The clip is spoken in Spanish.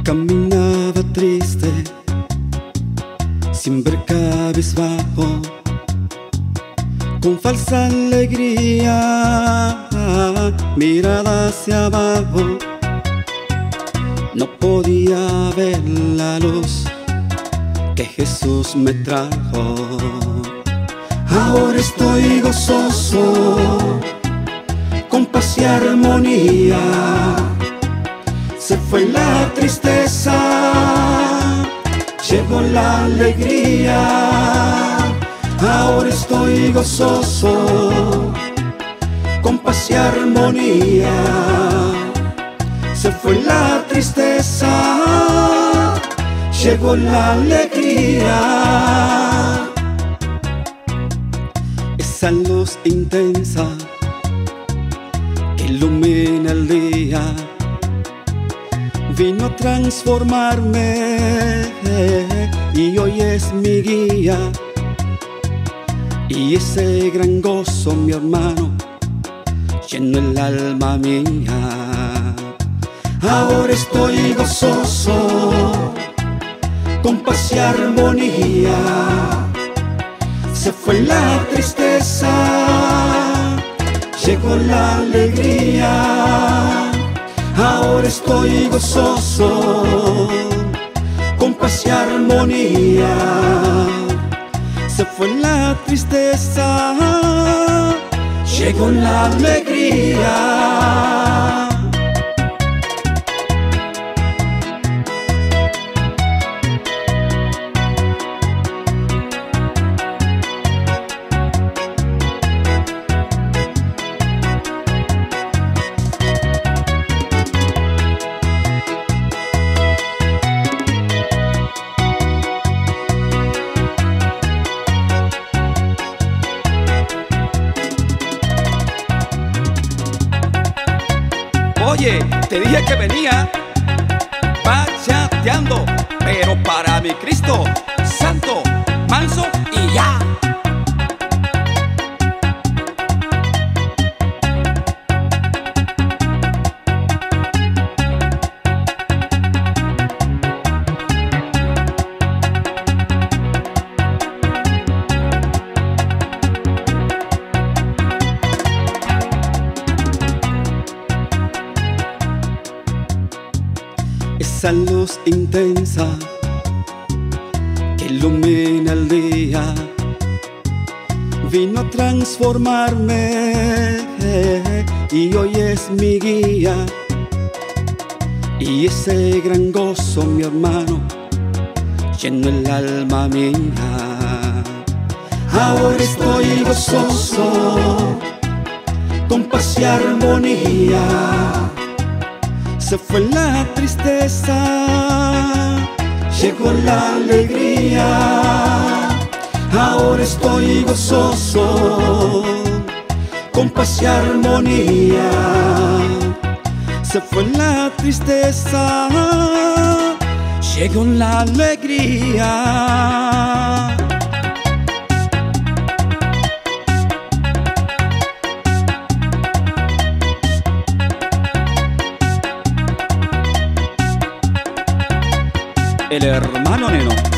Caminaba triste, sin ver cabizbajo, con falsa alegría, mirada hacia abajo. No podía ver la luz que Jesús me trajo. Ahora estoy gozoso, con paz y armonía. Se fue la tristeza, llegó la alegría. Ahora estoy gozoso, con paz y armonía. Se fue la tristeza, llegó la alegría. Esa luz intensa que ilumina el día vino a transformarme y hoy es mi guía. Y ese gran gozo, mi hermano, llenó el alma mía. Ahora estoy gozoso, con paz y armonía. Se fue la tristeza, llegó la alegría. Ahora estoy gozoso, con paz y armonía. Se fue la tristeza, llegó la alegría. Oye, te dije que venía bachateando, pero para mi Cristo santo, manso y ya. Esa luz intensa que ilumina el día vino a transformarme y hoy es mi guía. Y ese gran gozo, mi hermano, llenó el alma mía. Ahora estoy gozoso, con paz y armonía. Se fue la tristeza, llegó la alegría. Ahora estoy gozoso, con paz y armonía. Se fue la tristeza, llegó la alegría. El hermano Neno.